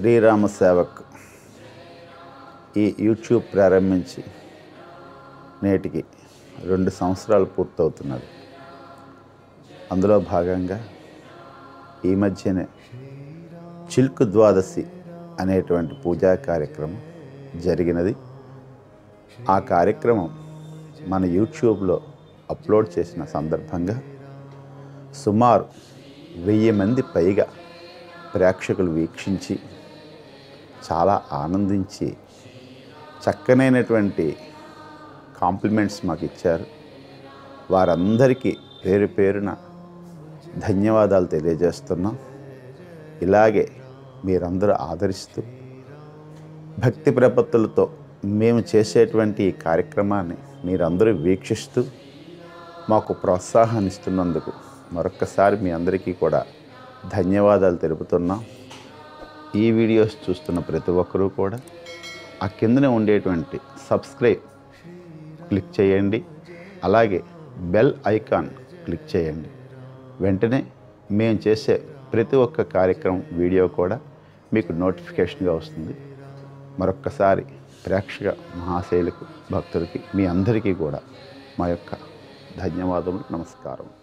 శ్రీరామ సేవక్ ఈ యూట్యూబ్ ప్రారంభించి నేటికి 2 సంవత్సరాలు పూర్తవుతున్నది. అందులో భాగంగా ఈ మధ్యనే చిల్కు ద్వాదశి అనేటువంటి పూజా కార్యక్రమం జరిగినది. ఆ కార్యక్రమం మన యూట్యూబ్లో అప్లోడ్ చేసిన సందర్భంగా సుమారు 1000 మంది పైగా ప్రేక్షకులు వీక్షించి చాలా ఆనందించి చక్కనైనటువంటి కాంప్లిమెంట్స్ మాకు ఇచ్చారు. వారందరికీ పేరు పేరున ధన్యవాదాలు తెలియజేస్తున్నాం. ఇలాగే మీరందరూ ఆదరిస్తూ భక్తి ప్రపత్తులతో మేము చేసేటువంటి ఈ కార్యక్రమాన్ని మీరందరూ వీక్షిస్తూ మాకు ప్రోత్సాహాన్ని ఇస్తున్నందుకు మరొక్కసారి మీ అందరికీ కూడా ధన్యవాదాలు తెలుపుతున్నాం. ఈ వీడియోస్ చూస్తున్న ప్రతి ఒక్కరూ కూడా ఆ కిందనే ఉండేటువంటి సబ్స్క్రైబ్ క్లిక్ చేయండి. అలాగే బెల్ ఐకాన్ క్లిక్ చేయండి. వెంటనే మేము చేసే ప్రతి ఒక్క కార్యక్రమం వీడియో కూడా మీకు నోటిఫికేషన్గా వస్తుంది. మరొక్కసారి ప్రేక్షక మహాశైలకు భక్తులకి మీ అందరికీ కూడా మా యొక్క ధన్యవాదములు, నమస్కారం.